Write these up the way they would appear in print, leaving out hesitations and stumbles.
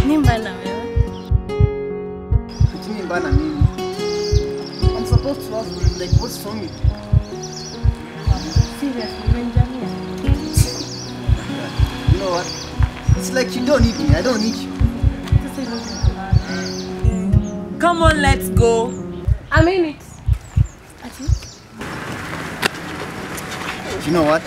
Nimbana wewe. Kitu nimbana mimi. I'm supposed to have like what's wrong with you? Seriously, Benjamin. You know what? It's like you don't need me. I don't need you. Come on, let's go. I mean it. You know what?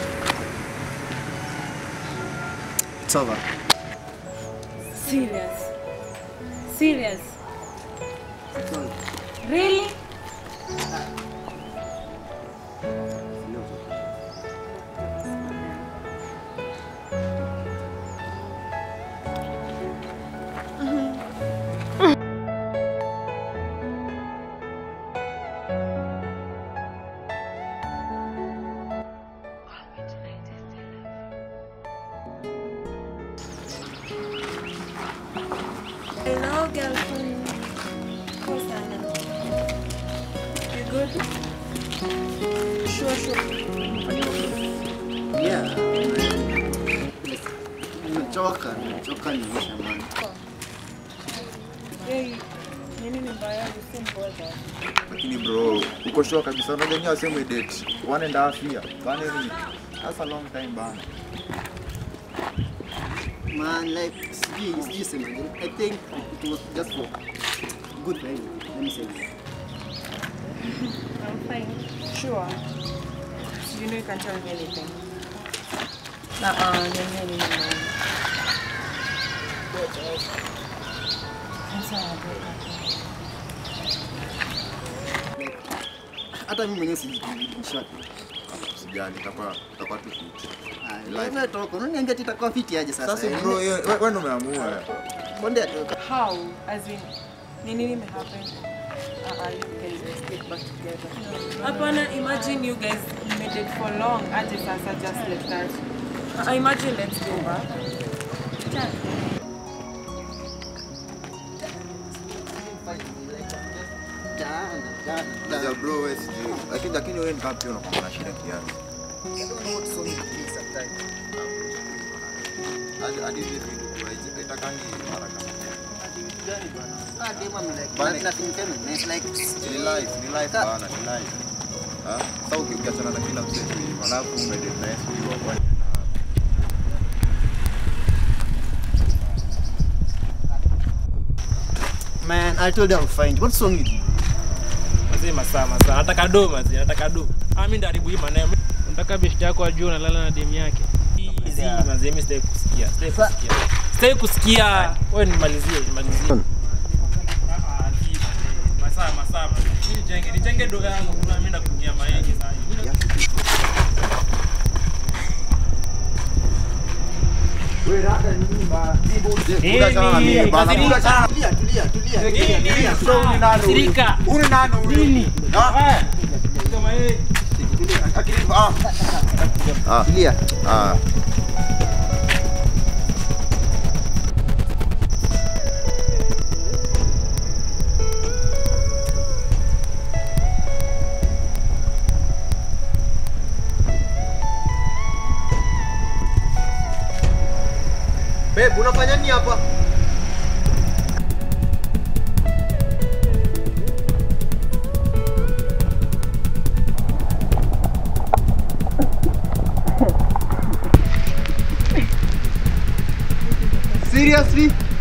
It's over. Serious. Serious. It's over. Really? Hello, girlfriend. What's happening? You good? Sure. Yeah. Nimechoka niisha man. Hey, nini ni mbaya usimboza? Lakini bro, uko sure kabisa unajua waseme date 1.5 year. Bana ni that's a long time bana. Man, like, it's just imagine. I think it was just for good time. Let me say that. I'm fine. Sure. So you know you can tell me anything. Hata mimi mwenyewe sijishati. Sijali itakuwa tu fit. Live talk. Unaniambia itakuwa fit aje sasa? Sasa bro, wewe ndio umeamua. Bonde atoka. How? As in, nini happen? You guys just get back together. Apana, imagine you guys made it for long. Aje sasa just like that. Imagine let's go back. Ya bro, wewe sijui. Lakini wewe ni kama pia unakuwa na shida kiasi. Hadi hivi ndio itakangi haraka. Ni life bana, ni life. Sasa ukiachana na kila mtu alafu umedate na yeye kwa Man, I told you I'm fine. What's wrong with you? Masaa. Nataka do. Mimi ndaribu hii maneno. Nataka beshte yako ajue unalala na demu yake. Easy manze, mimi sitaki kusikia. Wewe nimalizie. Masaa. Nijenge doga yangu kuna mimi nakugia mayai sasa. wewe rada nini ba buda sana mimi bana tulia so uni nani nini kama yeye akilipa tulia Babe, unafanya nini hapa? Seriously?